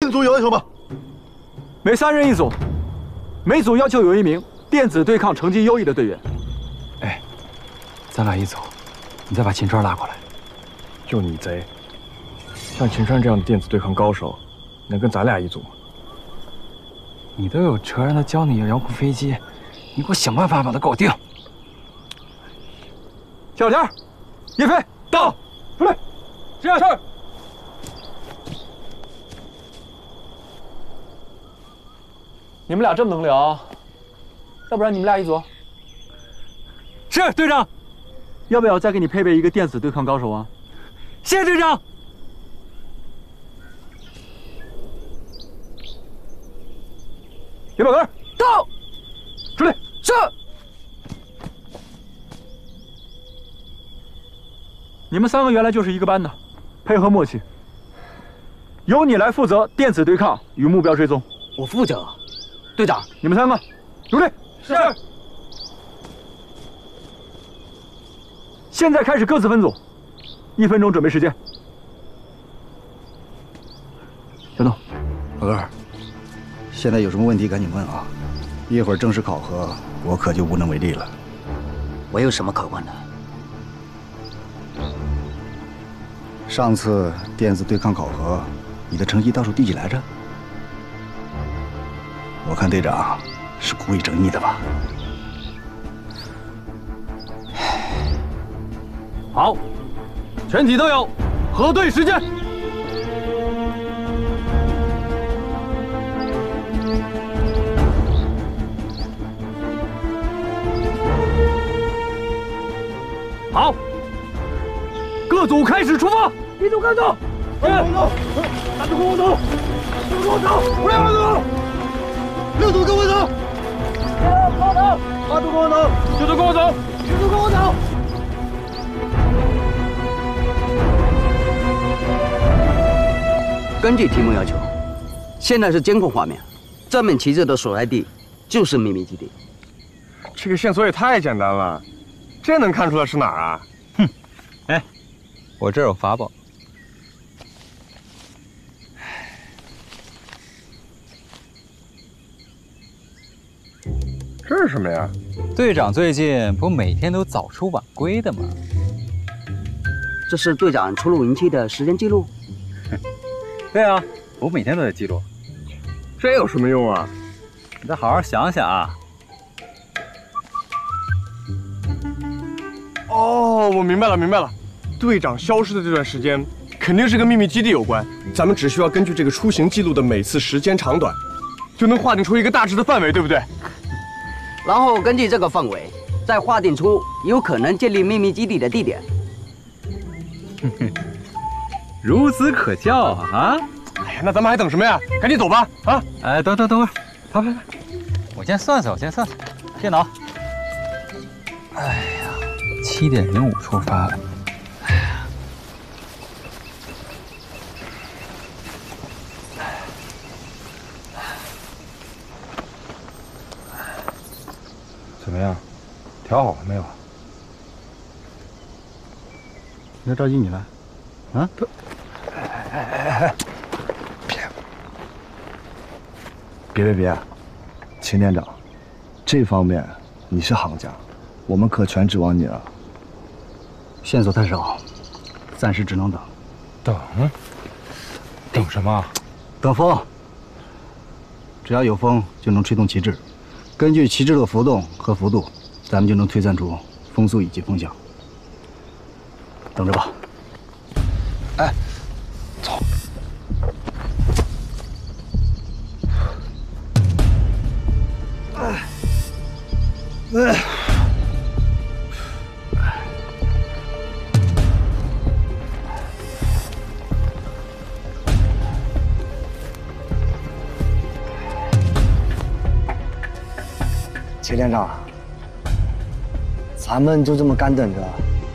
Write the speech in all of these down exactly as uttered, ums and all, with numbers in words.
分组有要求吗？ 每三人一组，每组要求有一名电子对抗成绩优异的队员。 哎，咱俩一组，你再把秦川拉过来。 就你贼，像秦川这样的电子对抗高手，能跟咱俩一组吗？ 你都有车让他教你遥控飞机，你给我想办法把他搞定。 小田，叶飞到，出来，这样事儿。你们俩这么能聊，要不然你们俩一组？ 是队长。 要不要再给你配备一个电子对抗高手啊？ 谢队长。 李宝根到， 出来。 是。 你们三个原来就是一个班的，配合默契。由你来负责电子对抗与目标追踪。 我负责。队长， 你们三个入队。 是。 现在开始各自分组，一分钟准备时间。小东， 老二，现在有什么问题赶紧问啊！一会儿正式考核，我可就无能为力了。 我有什么可问的？ 上次电子对抗考核，你的成绩倒数第几来着？我看队长是故意整你的吧？ 好，全体都有核对时间。好，各组开始出发。一组开走。 跟我走，三组跟我走，六组跟我走，不要走。六组跟我走，跟我走。八组跟我走，九组跟我走，十组跟我走。 根据题目要求，现在是监控画面，正面旗帜的所在地就是秘密基地。 这个线索也太简单了，这能看出来是哪儿啊？ 哼，哎，我这儿有法宝。 这是什么呀？ 队长最近不每天都早出晚归的吗？ 这是队长出露营期的时间记录。 对啊，我每天都在记录。 这有什么用啊？ 你再好好想想啊。 哦，我明白了，明白了。队长消失的这段时间，肯定是跟秘密基地有关。咱们只需要根据这个出行记录的每次时间长短，就能划定出一个大致的范围，对不对？ 然后根据这个范围，再划定出有可能建立秘密基地的地点。 孺子可教啊！啊！ 哎呀，那咱们还等什么呀？赶紧走吧！啊！ 哎，等等等会儿，跑跑跑！我先算算，我先算算。电脑。哎呀，七点零五出发。哎呀， 怎么样？调好了没有？ 那着急你了？啊？ 哎哎哎哎！别别别别！秦连长，这方面你是行家，我们可全指望你了。 线索太少，暂时只能等。 等？等什么？ 等风。只要有风，就能吹动旗帜。根据旗帜的浮动和幅度，咱们就能推算出风速以及风向。等着吧。 哎，走。哎，哎。 秦连长，咱们就这么干等着？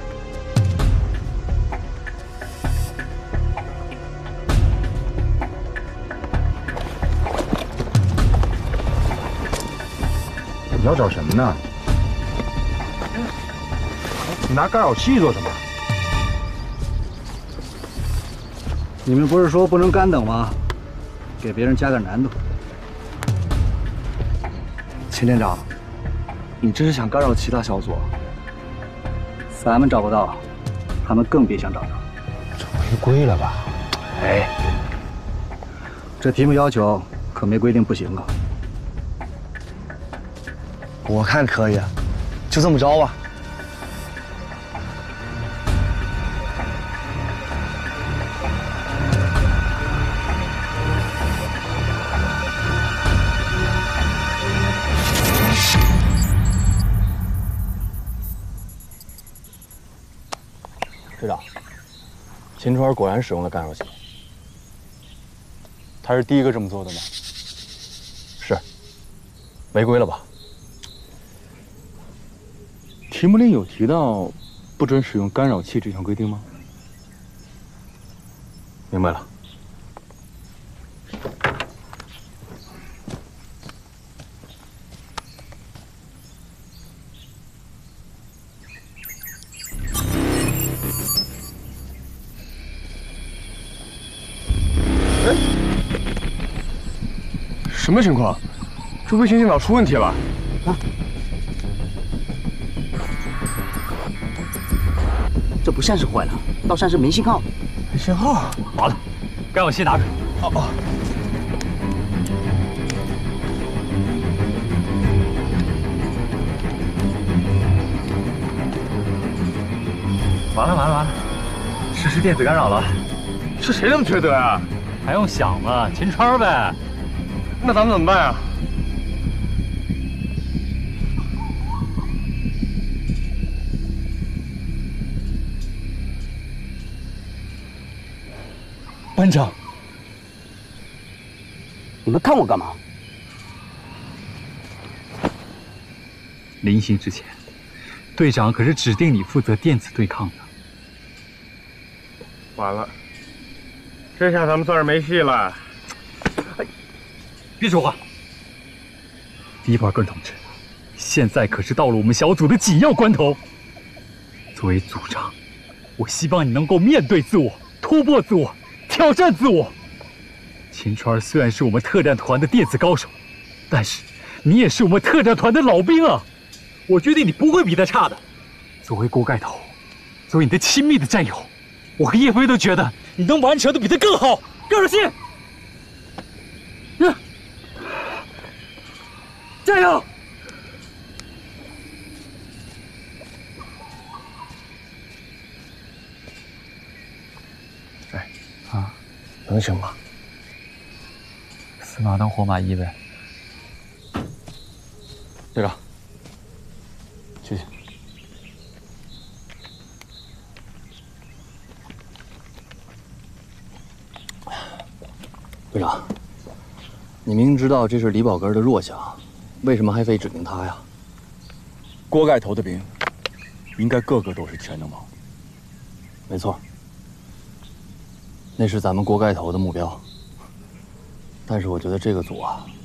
你要找什么呢？你拿干扰器做什么？ 你们不是说不能干等吗？ 给别人加点难度。 秦连长，你这是想干扰其他小组？ 咱们找不到，他们更别想找到。 这违规了吧？ 哎，这题目要求可没规定不行啊。 我看可以，就这么着吧。 队长，秦川果然使用了干扰器。他是第一个这么做的吗？是。违规了吧？题目里有提到不准使用干扰器这项规定吗？明白了。什么情况？这卫星电脑出问题了！啊！ 这不像是坏了，倒像是没信号。 没信号？ 完了，干扰器拿出来。 哦哦。 完了完了完了，实施电子干扰了。 是谁那么缺德啊？ 还用想吗？秦川呗。 那咱们怎么办呀？ 班长， 你们看我干嘛？ 临行之前，队长可是指定你负责电子对抗的。 完了，这下咱们算是没戏了。 哎，别说话。迪瓦根同志，现在可是到了我们小组的紧要关头。作为组长，我希望你能够面对自我，突破自我。挑战自我。秦川虽然是我们特战团的电子高手，但是你也是我们特战团的老兵啊！我决定你不会比他差的。作为锅盖头，作为你的亲密的战友，我和叶飞都觉得你能完成的比他更好。干扰器，嗯，加油！啊， 能行吗？ 死马当活马医呗。 队长，去去。队长，你明知道这是李宝根的弱项，为什么还非指定他呀？ 锅盖头的兵，应该个个都是全能王。 没错。那是咱们锅盖头的目标，但是我觉得这个组啊，